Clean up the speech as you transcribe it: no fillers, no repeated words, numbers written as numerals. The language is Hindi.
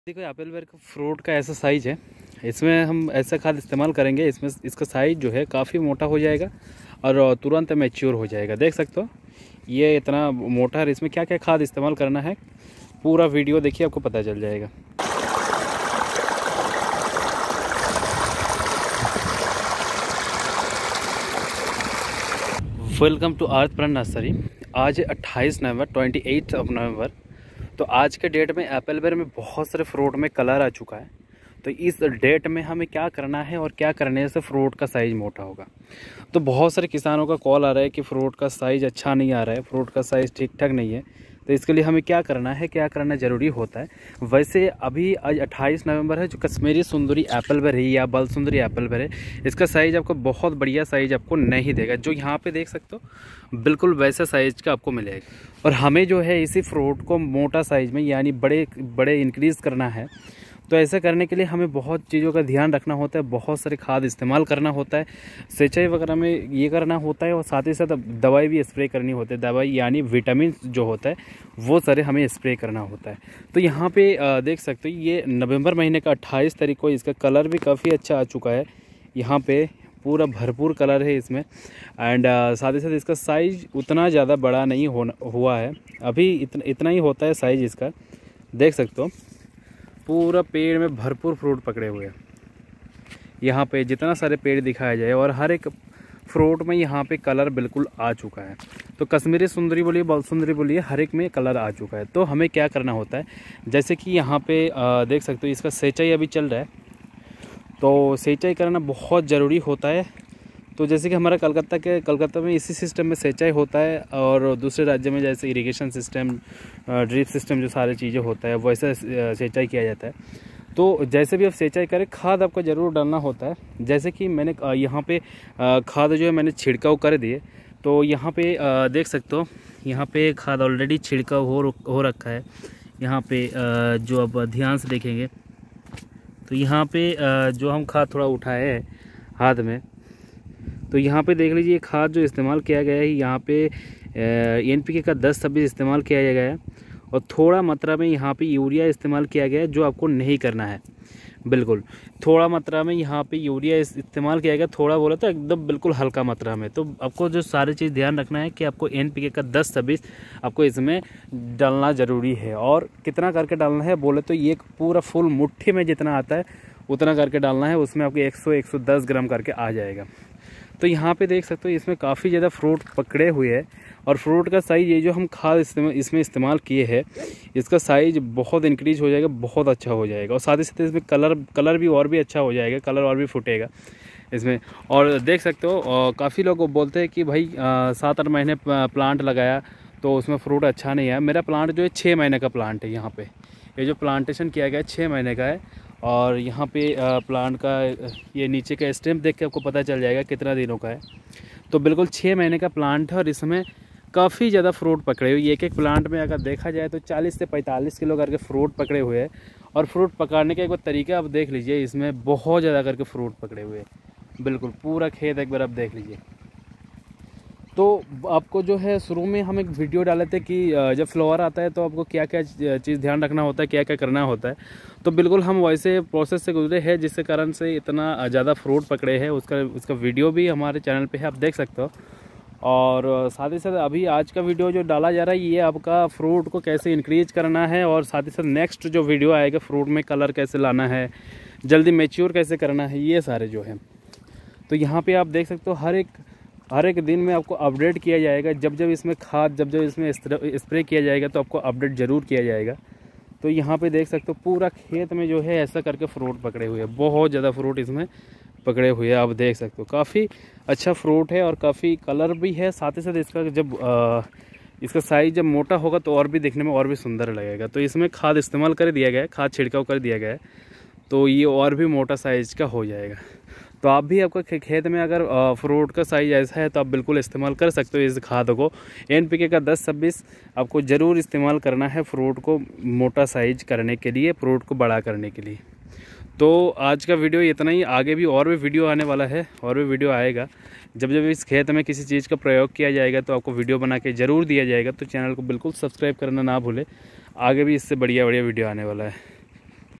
देखो एप्पल बेर का फ्रूट का ऐसा साइज़ है, इसमें हम ऐसा खाद इस्तेमाल करेंगे, इसमें इसका साइज़ जो है काफ़ी मोटा हो जाएगा और तुरंत मैच्योर हो जाएगा। देख सकते हो ये इतना मोटा है। इसमें क्या क्या खाद इस्तेमाल करना है पूरा वीडियो देखिए, आपको पता चल जाएगा। Welcome to Earth Plant Nursery. आज है 28 नवंबर 28 नवंबर। तो आज के डेट में एप्पल बेर में बहुत सारे फ्रूट में कलर आ चुका है। तो इस डेट में हमें क्या करना है और क्या करने से फ्रूट का साइज़ मोटा होगा। तो बहुत सारे किसानों का कॉल आ रहा है कि फ़्रूट का साइज़ अच्छा नहीं आ रहा है, फ्रूट का साइज़ ठीक ठाक नहीं है। तो इसके लिए हमें क्या करना है, क्या करना ज़रूरी होता है। वैसे अभी आज 28 नवंबर है, जो कश्मीरी सुंदरी एप्पल बेर है या बल सुंदरी एप्पल बेर है, इसका साइज़ आपको बहुत बढ़िया साइज़ आपको नहीं देगा। जो यहाँ पे देख सकते हो बिल्कुल वैसा साइज़ का आपको मिलेगा। और हमें जो है इसी फ्रूट को मोटा साइज़ में यानी बड़े इंक्रीज़ करना है। तो ऐसा करने के लिए हमें बहुत चीज़ों का ध्यान रखना होता है, बहुत सारे खाद इस्तेमाल करना होता है, सिंचाई वगैरह में ये करना होता है और साथ ही साथ दवाई भी स्प्रे करनी होती है। दवाई यानी विटामिन जो होता है वो सारे हमें स्प्रे करना होता है। तो यहाँ पे देख सकते हो ये नवंबर महीने का 28 तारीख को इसका कलर भी काफ़ी अच्छा आ चुका है। यहाँ पे पूरा भरपूर कलर है इसमें एंड साथ ही साथ इसका साइज़ उतना ज़्यादा बड़ा नहीं हुआ है, अभी इतना ही होता है साइज़ इसका। देख सकते हो पूरा पेड़ में भरपूर फ्रूट पकड़े हुए हैं। यहाँ पे जितना सारे पेड़ दिखाया जाए और हर एक फ्रूट में यहाँ पे कलर बिल्कुल आ चुका है। तो कश्मीरी सुंदरी बोलिए, बल सुंदरी बोलिए, हर एक में कलर आ चुका है। तो हमें क्या करना होता है, जैसे कि यहाँ पे देख सकते हो इसका सिंचाई अभी चल रहा है। तो सिंचाई करना बहुत ज़रूरी होता है। तो जैसे कि हमारा कलकत्ता में इसी सिस्टम में सिंचाई होता है और दूसरे राज्य में जैसे इरिगेशन सिस्टम, ड्रिप सिस्टम जो सारी चीज़ें होता है वैसे सिंचाई किया जाता है। तो जैसे भी आप सिंचाई करें खाद आपको ज़रूर डालना होता है। जैसे कि मैंने यहाँ पे खाद जो है मैंने छिड़काव कर दिए। तो यहाँ पे देख सकते हो यहाँ पे खाद ऑलरेडी छिड़काव हो रखा है। यहाँ पे जो अब ध्यान से देखेंगे तो यहाँ पे जो हम खाद थोड़ा उठाए हैं हाथ में, तो यहाँ पे देख लीजिए खाद जो इस्तेमाल किया गया है यहाँ पे NPK का 10-26 इस्तेमाल किया गया है और थोड़ा मात्रा में यहाँ पे यूरिया इस्तेमाल किया गया है, जो आपको नहीं करना है। बिल्कुल थोड़ा मात्रा में यहाँ पे यूरिया इस्तेमाल किया गया, थोड़ा बोला तो एकदम बिल्कुल हल्का मात्रा में। तो आपको जो सारी चीज़ ध्यान रखना है कि आपको NPK का 10-26 आपको इसमें डालना ज़रूरी है। और कितना करके डालना है बोले तो ये पूरा फुल मुट्ठी में जितना आता है उतना करके डालना है, उसमें आपको 100-110 ग्राम करके आ जाएगा। तो यहाँ पे देख सकते हो इसमें काफ़ी ज़्यादा फ्रूट पकड़े हुए हैं और फ्रूट का साइज़ ये जो हम खाद इसमें इस्तेमाल किए हैं इसका साइज़ बहुत इंक्रीज हो जाएगा, बहुत अच्छा हो जाएगा। और साथ ही साथ इसमें कलर भी और भी अच्छा हो जाएगा, कलर और भी फूटेगा इसमें। और देख सकते हो काफ़ी लोग बोलते हैं कि भाई 7-8 महीने प्लांट लगाया तो उसमें फ्रूट अच्छा नहीं है। मेरा प्लांट जो है 6 महीने का प्लांट है। यहाँ पे ये जो प्लांटेशन किया गया है 6 महीने का है। और यहाँ पे प्लांट का ये नीचे का स्टेम देख के आपको पता चल जाएगा कितना दिनों का है। तो बिल्कुल 6 महीने का प्लांट है और इसमें काफ़ी ज़्यादा फ्रूट पकड़े हुए। एक प्लांट में अगर देखा जाए तो 40 से 45 किलो करके फ्रूट पकड़े हुए हैं। और फ्रूट पकड़ने का एक बार तरीका आप देख लीजिए, इसमें बहुत ज़्यादा करके फ्रूट पकड़े हुए हैं। बिल्कुल पूरा खेत एक बार आप देख लीजिए। तो आपको जो है शुरू में हम एक वीडियो डाले थे कि जब फ्लावर आता है तो आपको क्या क्या चीज़ ध्यान रखना होता है, क्या क्या करना होता है। तो बिल्कुल हम वैसे प्रोसेस से गुजरे हैं जिसके कारण से इतना ज़्यादा फ्रूट पकड़े हैं। उसका वीडियो भी हमारे चैनल पे है, आप देख सकते हो। और साथ ही साथ अभी आज का वीडियो जो डाला जा रहा है ये आपका फ्रूट को कैसे इंक्रीज करना है और साथ ही साथ नेक्स्ट जो वीडियो आएगा फ्रूट में कलर कैसे लाना है, जल्दी मैच्योर कैसे करना है, ये सारे जो है। तो यहाँ पे आप देख सकते हो हर एक दिन में आपको अपडेट किया जाएगा। जब इसमें खाद जब इसमें स्प्रे किया जाएगा तो आपको अपडेट ज़रूर किया जाएगा। तो यहाँ पे देख सकते हो पूरा खेत में जो है ऐसा करके फ्रूट पकड़े हुए हैं, बहुत ज़्यादा फ्रूट इसमें पकड़े हुए हैं। आप देख सकते हो काफ़ी अच्छा फ्रूट है और काफ़ी कलर भी है। साथ ही साथ इसका जब इसका साइज़ जब मोटा होगा तो और भी देखने में और भी सुंदर लगेगा। तो इसमें खाद इस्तेमाल कर दिया गया है, खाद छिड़काव कर दिया गया है, तो ये और भी मोटा साइज़ का हो जाएगा। तो आप भी आपका खेत में अगर फ्रूट का साइज़ ऐसा है तो आप बिल्कुल इस्तेमाल कर सकते हो इस खाद को। NPK का 10-26 आपको ज़रूर इस्तेमाल करना है फ्रूट को मोटा साइज करने के लिए, फ्रूट को बड़ा करने के लिए। तो आज का वीडियो इतना ही, आगे भी और भी वीडियो आने वाला है, और भी वीडियो आएगा। जब इस खेत में किसी चीज़ का प्रयोग किया जाएगा तो आपको वीडियो बना के ज़रूर दिया जाएगा। तो चैनल को बिल्कुल सब्सक्राइब करना ना भूलें, आगे भी इससे बढ़िया वीडियो आने वाला है।